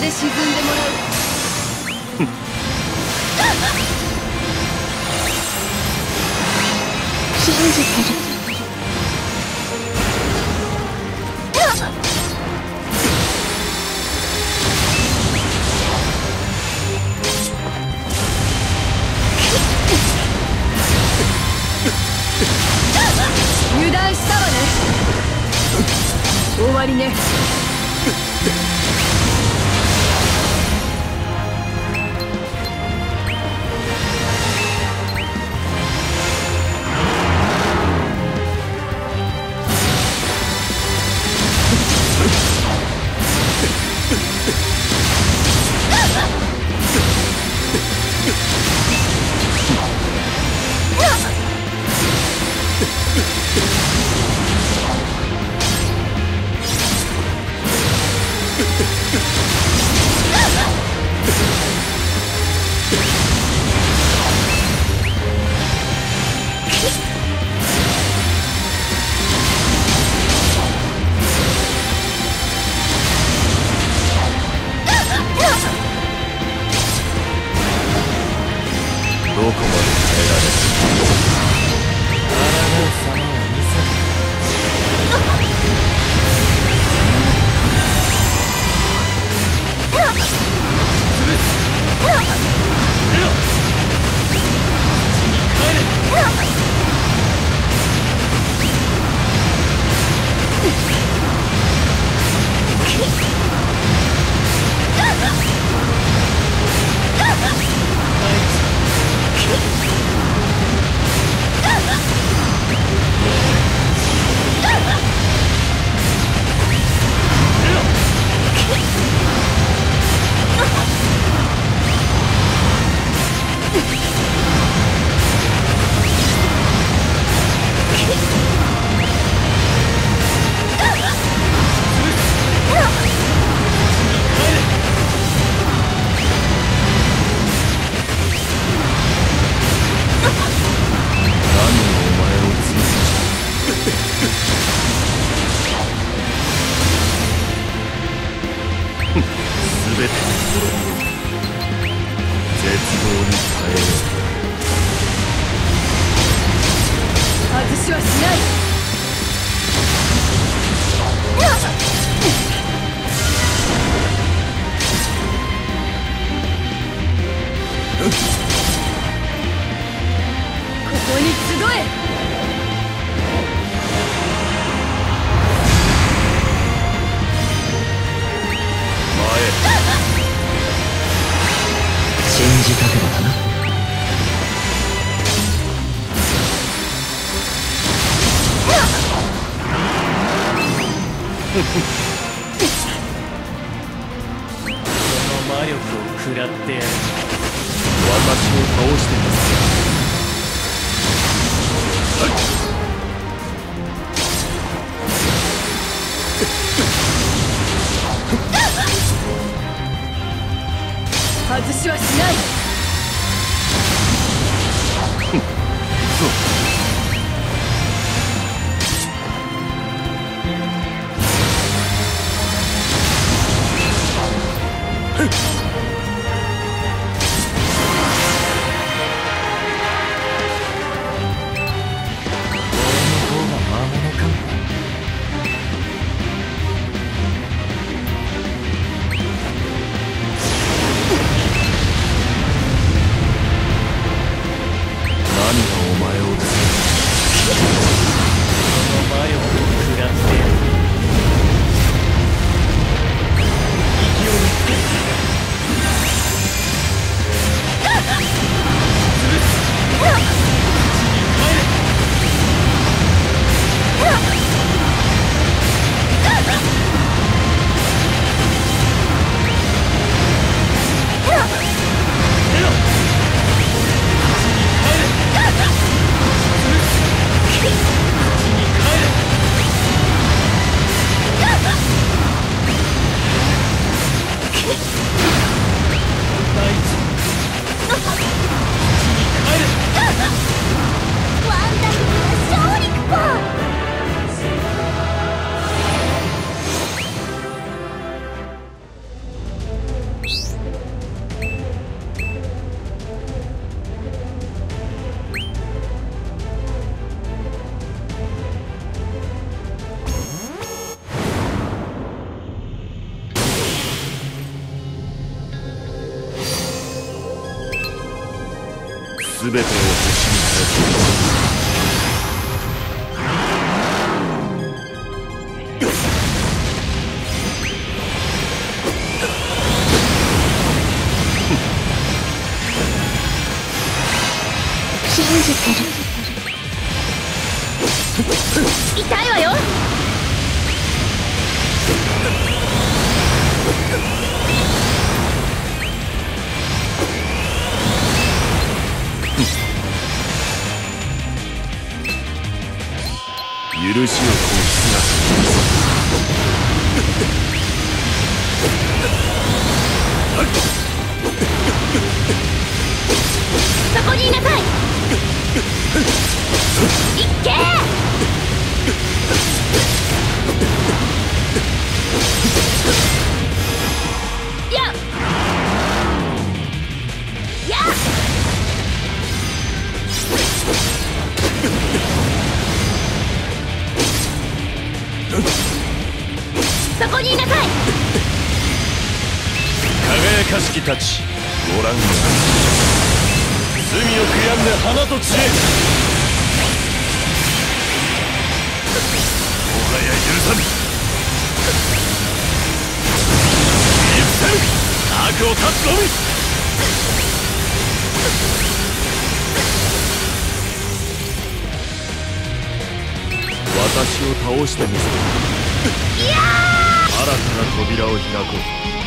で沈んでもらう。信じてる。油断したわね。終わりね。 どこまで耐えられる？抗う様を見せる。全ての滅びを絶望に耐えよう。 外しはしない。ここに集え。 信じたければな。この魔力を食らってやる。私を倒してみせる。 外しはしない。 全てを星に信じてる。痛いわよ。 許しをこうそこにいなさい。いっけー。やっやっそこにいなさい。 輝かしきたちご覧よ。罪を悔やんで花と知恵。もはや許さぬ。許せぬ。悪を断つのみ。私を倒してみせる。 いやー。 新たな扉を開こう。